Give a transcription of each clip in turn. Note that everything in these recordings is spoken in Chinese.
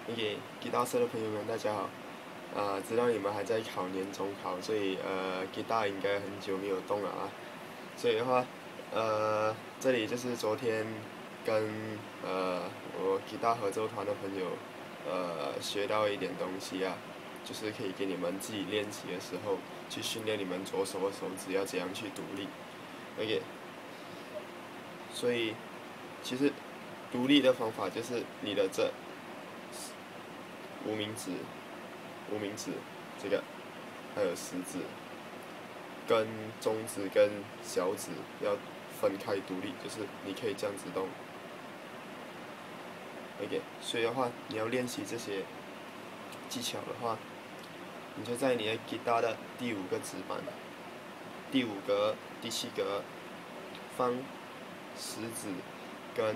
给吉他社的朋友们，大家好。知道你们还在考年中考，所以吉他应该很久没有动了啊。所以的话，这里就是昨天跟我吉他合奏团的朋友学到一点东西啊，就是可以给你们自己练习的时候去训练你们左手的手指要怎样去独立。OK，所以其实独立的方法就是你的这无名指、无名指这个，还有食指跟中指跟小指要分开独立，就是你可以这样子动。OK，所以的话，你要练习这些技巧的话，你就在你的吉他的第5个指板、第5格、第7格放食指跟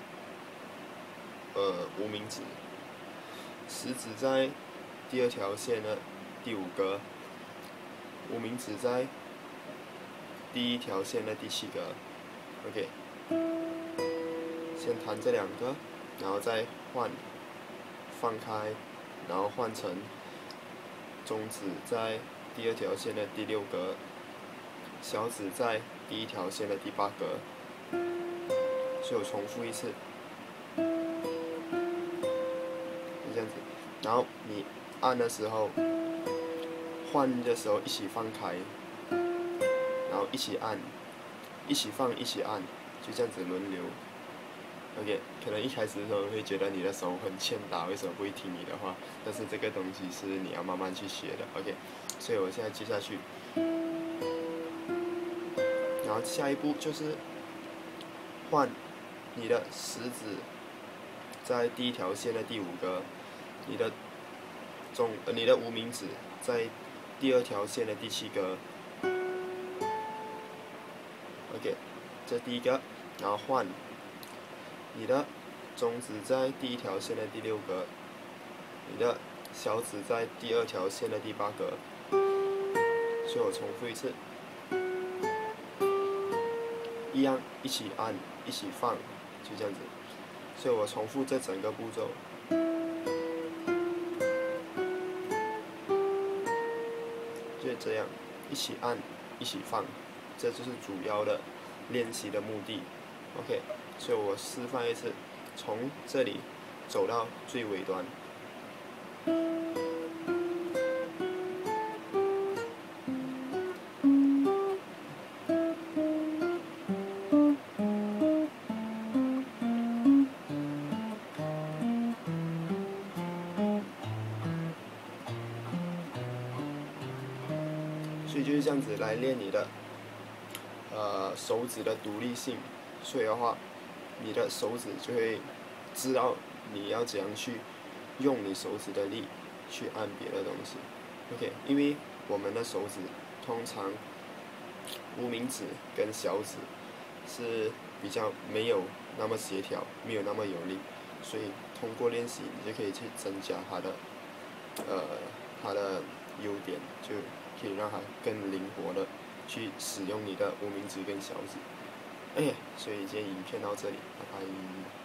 无名指，食指在第2条线的第5格，无名指在第1条线的第7格。OK， 先弹这2个，然后再放开，然后换成中指在第2条线的第6格，小指在第1条线的第8格。所以我重复一次，就这样子。然后你按的时候，换的时候一起放开，然后一起按，一起放一起按，就这样子轮流。OK， 可能一开始的时候会觉得你的手很欠打，为什么不会听你的话？但是这个东西是你要慢慢去学的。OK， 所以我现在接下去，然后下一步就是换你的食指在第1条线的第5格，你的无名指在第2条线的第7格。OK， 这第一个，然后换你的中指在第1条线的第6格，你的小指在第2条线的第8格。所以我重复一次，一样一起按，一起放，就这样子。所以我重复这整个步骤，就是这样，一起按，一起放，这就是主要的练习的目的。OK， 所以我示范一次，从这里走到最尾端。所以就是这样子来练你的手指的独立性。所以的话，你的手指就会知道你要怎样去用你手指的力去按别的东西。OK， 因为我们的手指通常无名指跟小指是比较没有那么协调，没有那么有力，所以通过练习你就可以去增加它的优点，就可以让它更灵活的去使用你的无名指跟小指。所以今天影片到这里，拜拜。